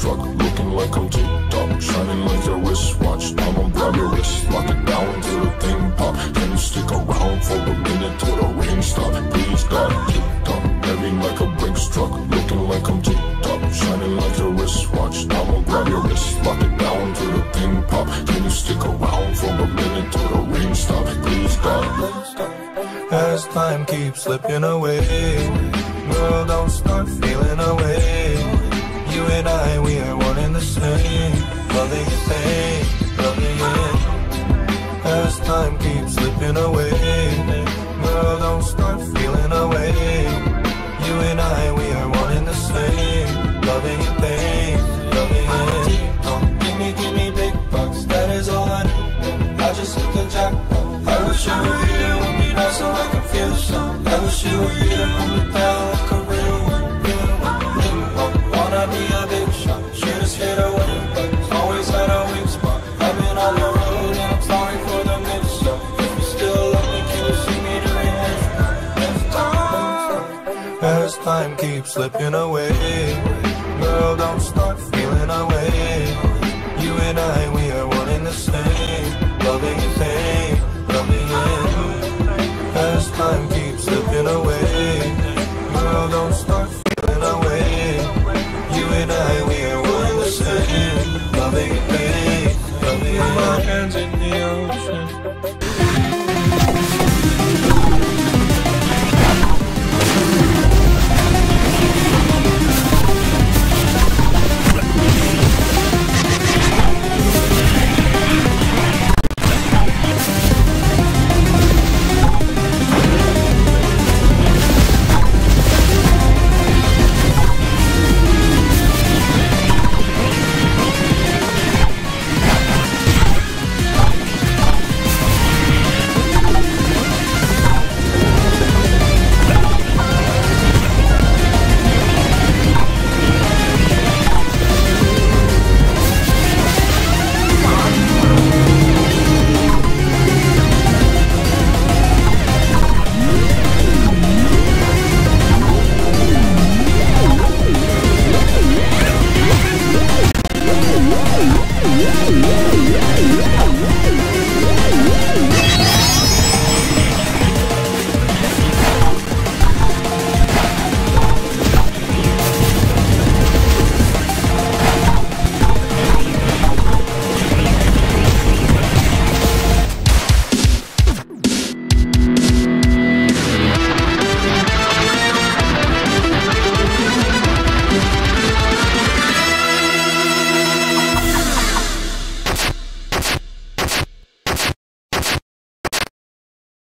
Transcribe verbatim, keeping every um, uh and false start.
struck, looking like I'm tipped-top, shining like your wristwatch. Now I'ma grab your wrist, lock it down till the thing pop. Can you stick around for a minute till the rain stop? Please God, tipped-top, heavy like a brake struck, looking like I'm tipped-top, shining like your wristwatch. Now I'ma grab your wrist, lock it down till the thing pop. Can you stick around for a minute till the rain stop? Please God, please stop. As time keeps slipping away, girl, don't start feeling away. You and I, we are one and the same, loving your pain, loving it. As time keeps slipping away, girl, don't start feeling away. You and I, we are one and the same, loving your pain, loving it. Don't give me, give me big bucks, that is all I do. I just hit the jackpot. I wish you were here with me now so I can feel some. I wish you were here to hold me down like a real one, real one, real one. Wanna be a big shot, should've stayed away, but always had a weak spot. I've been on the road and I'm sorry for the mix-up. If you still love me, can you see me during this time? As time keeps slipping away, girl, don't start feeling away. You and I, we